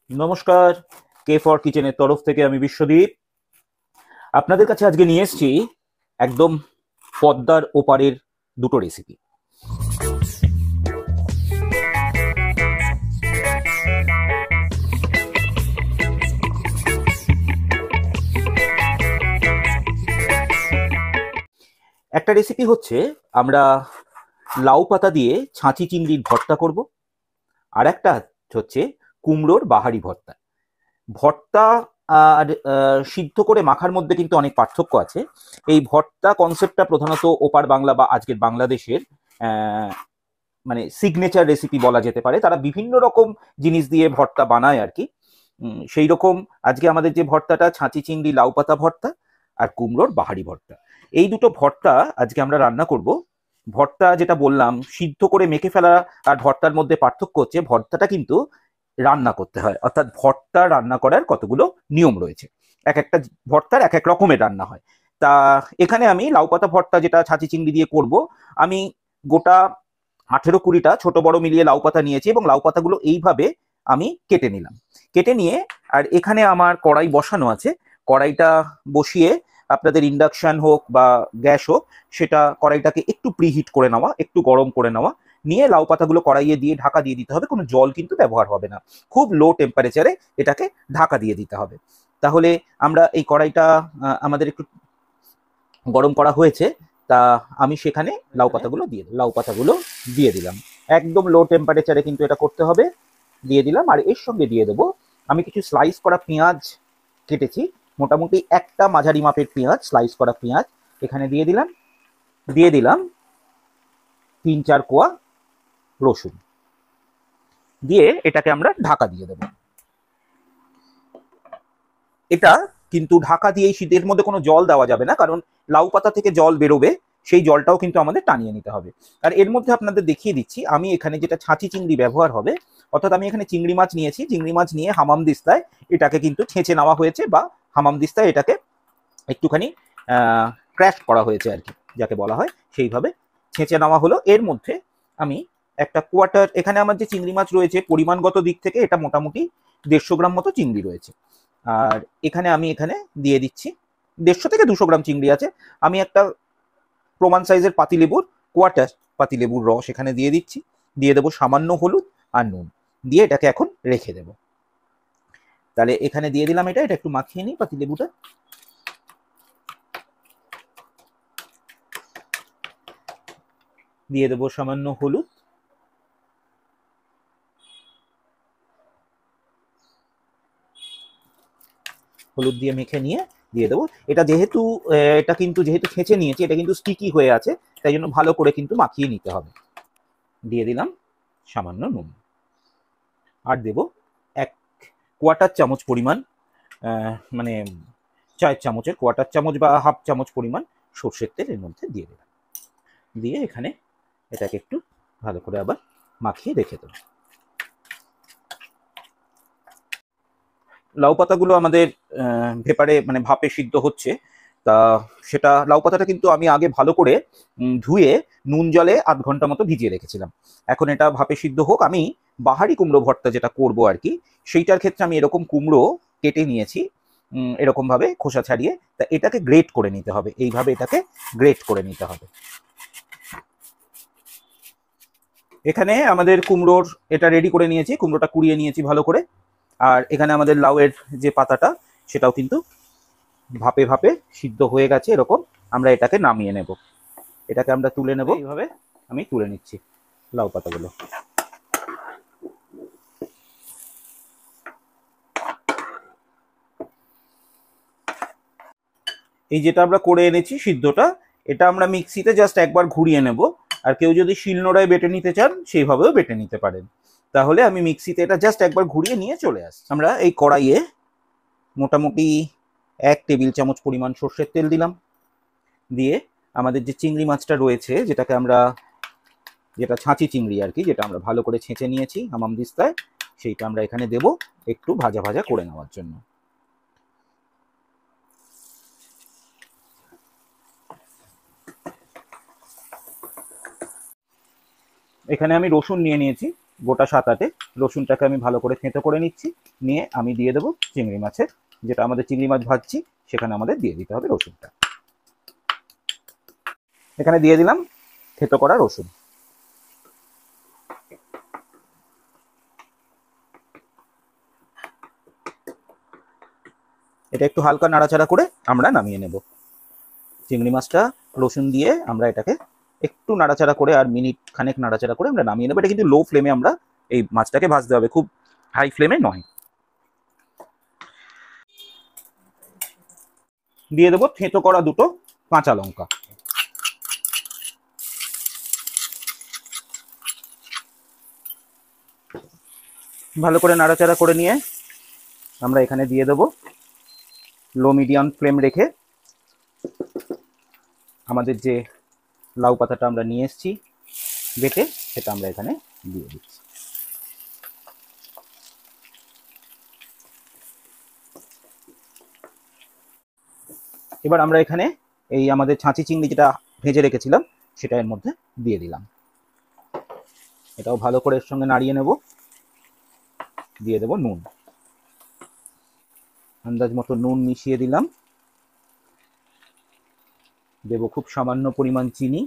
নমস্কার, K for কিচেনের তরফ থেকে আমি বিশ্বদীপ আপনাদের কাছে আজকে নিয়ে এসেছি একদম পদ্মার ওপারের দুটো রেসিপি। একটা রেসিপি হচ্ছে আমরা লাউ পাতা দিয়ে ছাঁচি চিংড়ির ভর্তা করব, আর একটা হচ্ছে কুমড়োর বাহারি ভর্তা। ভর্তা আর সিদ্ধ করে মাখার মধ্যে কিন্তু অনেক পার্থক্য আছে। এই ভর্তা কনসেপ্টটা প্রধানত ওপার বাংলা বা আজকের বাংলাদেশের আহ, মানে সিগনেচার রেসিপি বলা যেতে পারে। তারা বিভিন্ন রকম জিনিস দিয়ে ভর্তা বানায় আর কি। সেই রকম আজকে আমাদের যে ভর্তাটা, ছাঁচি চিংড়ি লাউ পাতা ভর্তা আর কুমড়োর বাহারি ভর্তা, এই দুটো ভর্তা আজকে আমরা রান্না করব। ভর্তা যেটা বললাম সিদ্ধ করে মেখে ফেলা আর ভর্তার মধ্যে পার্থক্য হচ্ছে ভর্তাটা কিন্তু রান্না করতে হয়, অর্থাৎ ভর্তা রান্না করার কতগুলো নিয়ম রয়েছে। এক একটা ভর্তার এক এক রকমের রান্না হয়। তা এখানে আমি লাউ পাতা ভর্তা যেটা ছাঁচি চিংড়ি দিয়ে করব, আমি গোটা 18-20টা ছোট বড় মিলিয়ে লাউ পাতা নিয়েছি এবং লাউ পাতাগুলো এইভাবে আমি কেটে নিলাম। কেটে নিয়ে আর এখানে আমার কড়াই বসানো আছে। কড়াইটা বসিয়ে আপনাদের ইন্ডাকশন হোক বা গ্যাস হোক, সেটা কড়াইটাকে একটু প্রিহিট করে নেওয়া, একটু গরম করে নেওয়া, নিয়ে লাউ পাতাগুলো কড়াইয়ে দিয়ে ঢাকা দিয়ে দিতে হবে। কোনো জল কিন্তু ব্যবহার হবে না, খুব লো টেম্পারেচারে এটাকে ঢাকা দিয়ে দিতে হবে। তাহলে আমরা এই কড়াইটা আমাদের একটু গরম করা হয়েছে, তা আমি সেখানে লাউ পাতাগুলো দিয়ে দিলাম। একদম লো টেম্পারেচারে কিন্তু এটা করতে হবে। দিয়ে দিলাম, আর এর সঙ্গে দিয়ে দেবো আমি কিছু স্লাইস করা পেঁয়াজ কেটেছি। মোটামুটি একটা মাঝারি মাপের পেঁয়াজ, স্লাইস করা পেঁয়াজ এখানে দিয়ে দিলাম। দিয়ে দিলাম 3-4 কোয়া রসুন, দিয়ে এটাকে আমরা ঢাকা দিয়ে দেবো। এটা কিন্তু ঢাকা দিয়ে শীতের মধ্যে কোনো জল দেওয়া যাবে না, কারণ লাউ পাতা থেকে জল বেরোবে, সেই জলটাও কিন্তু আমাদের টানিয়ে নিতে হবে। আর এর মধ্যে আপনাদের দেখিয়ে দিচ্ছি আমি এখানে যেটা ছাঁচি চিংড়ি ব্যবহার হবে, অর্থাৎ আমি এখানে চিংড়ি মাছ নিয়েছি। চিংড়ি মাছ নিয়ে হামাম দিস্তায় এটাকে কিন্তু ছেঁচে নেওয়া হয়েছে, বা হামাম দিস্তায় এটাকে একটুখানি ক্র্যাশ করা হয়েছে আর কি, যাকে বলা হয় সেইভাবে ছেঁচে নেওয়া হলো। এর মধ্যে আমি একটা কোয়ার্টার, এখানে আমার যে চিংড়ি মাছ রয়েছে পরিমাণগত দিক থেকে এটা মোটামুটি 150 গ্রাম মতো চিংড়ি রয়েছে। আর এখানে দিয়ে দিচ্ছি 150 থেকে 200 গ্রাম চিংড়ি আছে। আমি একটা প্রমাণ সাইজের পাতিলেবুর কোয়ার্টার পাতিলেবুর রস এখানে দিয়ে দিচ্ছি। দিয়ে দেবো সামান্য হলুদ আর নুন, দিয়ে এটাকে এখন রেখে দেবো। তাহলে এখানে দিয়ে দিলাম, এটা একটু মাখিয়ে নিই পাতিলেবুটা। দিয়ে দেবো সামান্য হলুদ, হলুদ দিয়ে মেখে নিয়ে দিয়ে দেবো। এটা যেহেতু যেহেতু ছেঁচে নিয়েছি, এটা কিন্তু স্টিকি হয়ে আছে, তাই জন্য ভালো করে কিন্তু মাখিয়ে নিতে হবে। দিয়ে দিলাম সামান্য নুন, আর দেব 1/4 চামচ পরিমাণ, মানে চায়ের চামচের 1/4 চামচ বা হাফ চামচ পরিমাণ সর্ষের তেল এর মধ্যে দিয়ে দিলাম। দিয়ে এখানে এটাকে একটু ভালো করে আবার মাখিয়ে রেখে দেবো। লাউ পাতাগুলো আমাদের ভেপারে মানে ভাপে সিদ্ধ হচ্ছে। তা সেটা লাউ পাতাটা কিন্তু আমি আগে ভালো করে ধুয়ে নুন জলে 1/2 ঘন্টা মতো ভিজিয়ে রেখেছিলাম। এখন এটা ভাপে সিদ্ধ হোক। আমি বাহারি কুমড়ো ভর্তা যেটা করব আর কি, সেইটার ক্ষেত্রে আমি এরকম কুমড়ো কেটে নিয়েছি এরকম ভাবে খোসা ছাড়িয়ে। তা এটাকে গ্রেট করে নিতে হবে, এইভাবে এটাকে গ্রেট করে নিতে হবে। এখানে আমাদের কুমড়োর এটা রেডি করে নিয়েছি, কুমড়োটা কুড়িয়ে নিয়েছি ভালো করে। আর এখানে আমাদের লাউয়ের যে পাতাটা সেটাও কিন্তু ভাপে ভাপে সিদ্ধ হয়ে গেছে এরকম। আমরা এটাকে নামিয়ে নেব, এটাকে আমরা তুলে নেব। এইভাবে আমি তুলে নিচ্ছি লাউ পাতাগুলো। এই যেটা আমরা করে এনেছি সিদ্ধটা, এটা আমরা মিক্সিতে জাস্ট একবার ঘুরিয়ে নেব। আর কেউ যদি শিলনোড়ায় বেটে নিতে চান সেইভাবেও বেটে নিতে পারেন। তাহলে আমি মিক্সিতে এটা জাস্ট একবার ঘুরিয়ে নিয়ে চলে আসি। আমরা এই কড়াইয়ে মোটামুটি 1 টেবিল চামচ পরিমাণ সর্ষের তেল দিলাম। দিয়ে আমাদের যে চিংড়ি মাছটা রয়েছে, যেটা ছাঁচি চিংড়ি আর কি, যেটা আমরা ভালো করে ছেঁচে নিয়েছি হামাম দিস্তায়, সেইটা আমরা এখানে দেব একটু ভাজা ভাজা করে নেওয়ার জন্য। এখানে আমি রসুন নিয়ে নিয়েছি, গোটা 7-8 রসুনটাকে আমি ভালো করে থেঁতো করে নিচ্ছি। নিয়ে আমি দিয়ে দেবো চিংড়ি মাছের, যেটা আমাদের চিংড়ি মাছ ভাজছি সেখানে আমাদের দিয়ে দিতে হবে রসুনটা। এখানে দিয়ে দিলাম থেঁতো করা রসুন। এটা একটু হালকা নাড়াচাড়া করে আমরা নামিয়ে নেব। চিংড়ি মাছটা রসুন দিয়ে আমরা এটাকে একটু নাড়াচাড়া করে আর মিনিট খানেক নাড়াচাড়া করে আমরা নামিয়ে নেবো। এটা কিন্তু লো ফ্লেমে আমরা এই মাছটাকে ভাজতে হবে, খুব হাই ফ্লেমে নয়। দিয়ে দেবো থেঁতো করা 2টো কাঁচা লঙ্কা। ভালো করে নাড়াচাড়া করে নিয়ে আমরা এখানে দিয়ে দেবো লো মিডিয়াম ফ্লেম রেখে আমাদের যে লাউ পাতাটা আমরা নিয়ে এসেছি বেটে, সেটা আমরা এখানে দিয়ে দিচ্ছি। এবার আমরা এখানে এই আমাদের ছাঁচি চিংড়ি যেটা ভেজে রেখেছিলাম সেটা এর মধ্যে দিয়ে দিলাম। এটাও ভালো করে এর সঙ্গে নাড়িয়ে নেব। দিয়ে দেব নুন, আন্দাজ মতো নুন মিশিয়ে দিলাম। দেব খুব সামান্য পরিমাণ চিনি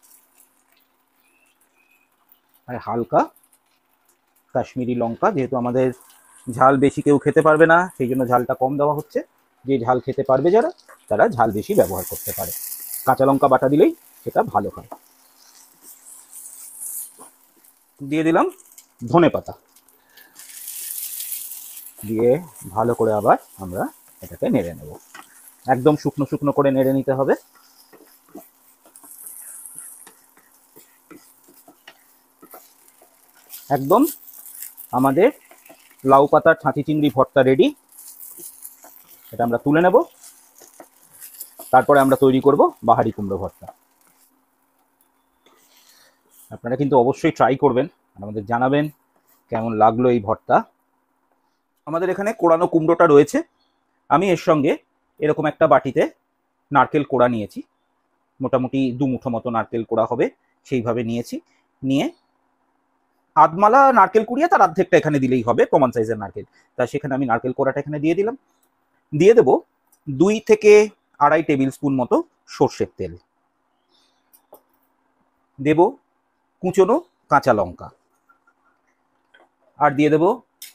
আর হালকা কাশ্মীরি লঙ্কা। যেহেতু আমাদের ঝাল বেশি কেউ খেতে পারবে না, সেই জন্য ঝালটা কম দেওয়া হচ্ছে। যে ঝাল খেতে পারবে যারা, তারা ঝাল বেশি ব্যবহার করতে পারে। কাঁচা লঙ্কা বাটা দিলেই সেটা ভালো হয়। দিয়ে দিলাম ধনেপাতা, দিয়ে ভালো করে আবার আমরা এটাকে নেড়ে নেব। একদম শুকনো শুকনো করে নেড়ে নিতে হবে। একদম আমাদের লাউ পাতার ছাঁচি চিংড়ি ভর্তা রেডি। এটা আমরা তুলে নেব। তারপরে আমরা তৈরি করব বাহারি কুমড়ো ভর্তা। আপনারা কিন্তু অবশ্যই ট্রাই করবেন আর আমাদের জানাবেন কেমন লাগলো এই ভর্তা। আমাদের এখানে কোড়ানো কুমড়োটা রয়েছে। আমি এর সঙ্গে এরকম একটা বাটিতে নারকেল কোড়া নিয়েছি, মোটামুটি 2 মুঠো মতো নারকেল কোড়া হবে সেইভাবে নিয়েছি। নিয়ে আধমালা নারকেল কুড়িয়ে তার অর্ধেকটা এখানে দিলেই হবে, কমন সাইজের নারকেল। তা সেখানে আমি নারকেল কোড়াটা এখানে দিয়ে দিলাম। দিয়ে দেব 2 থেকে 2.5 টেবিল স্পুন মতো সর্ষের তেল। দেব কুচনো কাঁচা লঙ্কা, আর দিয়ে দেব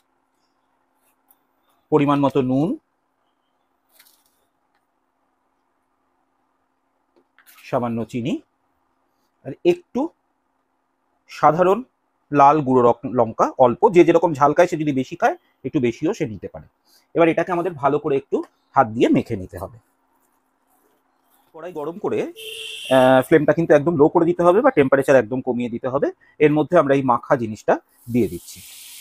পরিমাণ মতো নুন, সামান্য চিনি, আর একটু সাধারণ লাল গুঁড়ো লঙ্কা অল্প। যে যেরকম ঝাল খায়, সে যদি বেশি খায় একটু বেশিও সে নিতে পারে। এবার এটাকে আমাদের ভালো করে একটু হাত দিয়ে মেখে নিতে হবে। কড়াই গরম করে ফ্লেমটা কিন্তু একদম লো করে দিতে হবে বা টেম্পারেচার একদম কমিয়ে দিতে হবে। এর মধ্যে আমরা এই মাখা জিনিসটা দিয়ে দিচ্ছি।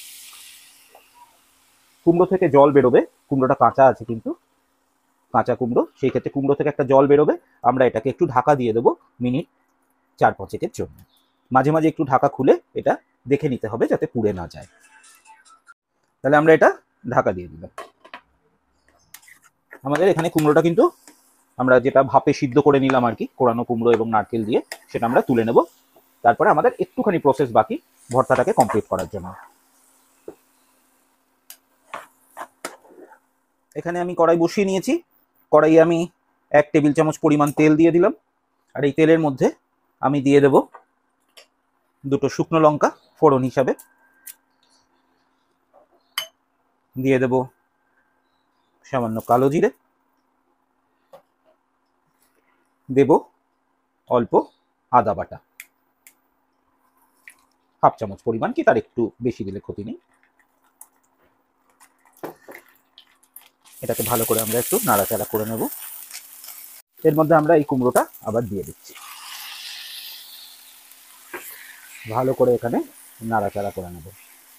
কুমড়ো থেকে জল বেরোবে, কুমড়োটা কাঁচা আছে কিন্তু, কাঁচা কুমড়ো, সেই ক্ষেত্রে কুমড়ো থেকে একটা জল বেরোবে। আমরা এটাকে একটু ঢাকা দিয়ে দেবো মিনিট 4-5 জন্য। মাঝে মাঝে একটু ঢাকা খুলে এটা দেখে নিতে হবে যাতে পুড়ে না যায়। তাহলে আমরা এটা ঢাকা দিয়ে দিলাম। আমাদের এখানে কুমড়োটা কিন্তু আমরা যেটা ভাপে সিদ্ধ করে নিলাম আর কি, কোরানো কুমড়ো এবং নারকেল দিয়ে, সেটা আমরা তুলে নেব। তারপরে আমাদের একটুখানি প্রসেস বাকি ভর্তাটাকে কমপ্লিট করার জন্য। এখানে আমি কড়াই বসিয়ে নিয়েছি। কড়াইয়ে আমি 1 টেবিল চামচ পরিমাণ তেল দিয়ে দিলাম। আর এই তেলের মধ্যে আমি দিয়ে দেব 2টো শুকনো লঙ্কা ফোড়ন হিসাবে। দিয়ে দেব সামান্য কালো জিরে। দেব অল্প আদা বাটা, 1/2 চামচ পরিমাণ, কি তার একটু বেশি দিলে ক্ষতি নেই। এটাকে ভালো করে আমরা একটু নাড়াচাড়া করে নেব। এর মধ্যে আমরা এই কুমড়োটা আবার দিয়ে দিচ্ছি। ভালো করে এখানে নাড়াচাড়া করে নেব।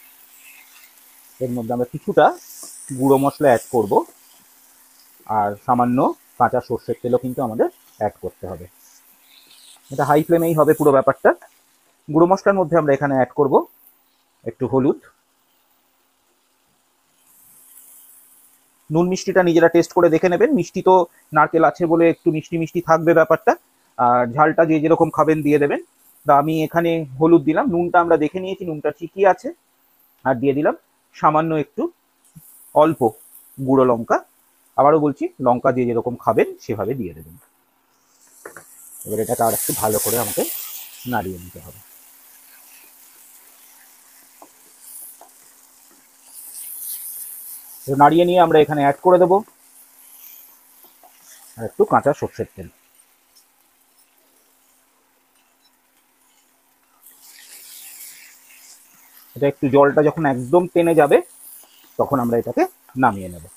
এর মধ্যে আমরা কিছুটা গুঁড়ো মশলা অ্যাড করব, আর সামান্য কাঁচা সর্ষের তেলও কিন্তু আমাদের অ্যাড করতে হবে। এটা হাই ফ্লেমেই হবে পুরো ব্যাপারটা। গুঁড়ো মশলার মধ্যে আমরা এখানে অ্যাড করব একটু হলুদ, নুন মিষ্টিটা নিজেরা টেস্ট করে দেখে নেবেন। মিষ্টি তো নারকেল আছে বলে একটু মিষ্টি মিষ্টি থাকবে ব্যাপারটা, আর ঝালটা যে যেরকম খাবেন দিয়ে দেবেন। তা আমি এখানে হলুদ দিলাম, নুনটা আমরা দেখে নিয়েছি, নুনটা ঠিকই আছে। আর দিয়ে দিলাম সামান্য একটু অল্প গুঁড়ো লঙ্কা। আবারও বলছি, লঙ্কা দিয়ে যেরকম খাবেন সেভাবে দিয়ে দেবেন। এবার এটাকে আর একটু ভালো করে আমাকে নাড়িয়ে নিতে হবে। নাড়িয়ে নিয়ে আমরা এখানে অ্যাড করে দেবো আর একটু কাঁচা সর্ষের তেল। এটা একটু জলটা যখন একদম টেনে যাবে তখন আমরা এটাকে নামিয়ে নেব।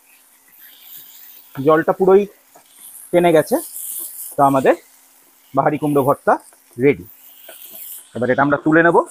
জলটা পুরোই টেনে গেছে, তো আমাদের বাহারি কুমড়ো ভর্তা রেডি। এবার এটা আমরা তুলে নেব।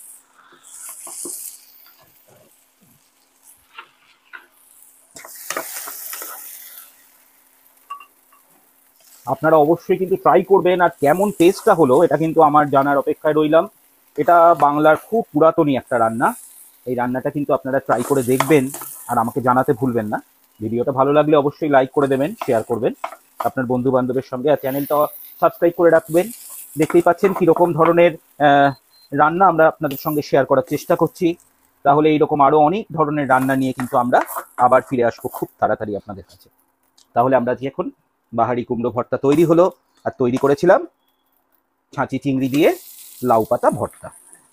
আপনারা অবশ্যই কিন্তু ট্রাই করবেন, আর কেমন টেস্টটা হলো এটা কিন্তু আমার জানার অপেক্ষায় রইলাম। এটা বাংলার খুব পুরাতনী একটা রান্না। এই রান্নাটা কিন্তু আপনারা ট্রাই করে দেখবেন আর আমাকে জানাতে ভুলবেন না। ভিডিওটা ভালো লাগলে অবশ্যই লাইক করে দেবেন, শেয়ার করবেন আপনার বন্ধু বান্ধবের সঙ্গে, আর চ্যানেলটা সাবস্ক্রাইব করে রাখবেন। দেখতেই পাচ্ছেন কীরকম ধরনের রান্না আমরা আপনাদের সঙ্গে শেয়ার করার চেষ্টা করছি। তাহলে এইরকম আরও অনেক ধরনের রান্না নিয়ে কিন্তু আমরা আবার ফিরে আসবো খুব তাড়াতাড়ি আপনাদের কাছে। তাহলে আমরা যে এখন বাহারি কুমড়ো ভর্তা তৈরি হলো, আর তৈরি করেছিলাম ছাঁচি চিংড়ি দিয়ে লাউ পাতা ভর্তা।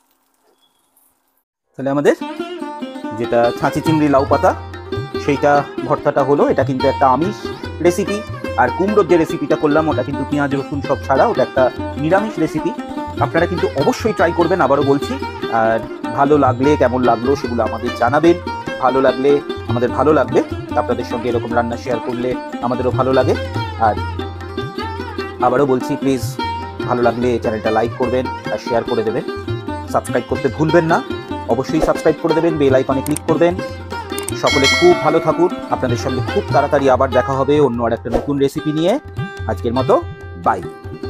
তাহলে আমাদের যেটা ছাঁচি চিংড়ি লাউ পাতা সেইটা ভর্তাটা হলো। এটা কিন্তু একটা আমিষ রেসিপি, আর কুমড়োর যে রেসিপিটা করলাম ওটা কিন্তু পেঁয়াজ রসুন সব ছাড়া, ওটা একটা নিরামিষ রেসিপি। আপনারা কিন্তু অবশ্যই ট্রাই করবেন, আবারও বলছি। আর ভালো লাগলে, কেমন লাগলো সেগুলো আমাদের জানাবেন। ভালো লাগলে আমাদের ভালো লাগবে, আপনাদের সঙ্গে এরকম রান্না শেয়ার করলে আমাদেরও ভালো লাগে। আর আবারও বলছি, প্লিজ ভালো লাগলে চ্যানেলটা লাইক করবেন আর শেয়ার করে দেবেন। সাবস্ক্রাইব করতে ভুলবেন না, অবশ্যই সাবস্ক্রাইব করে দেবেন, বেল আইকনে ক্লিক করবেন। সকলে খুব ভালো থাকুন, আপনাদের সঙ্গে খুব তাড়াতাড়ি আবার দেখা হবে অন্য আর একটা নতুন রেসিপি নিয়ে। আজকের মতো বাই।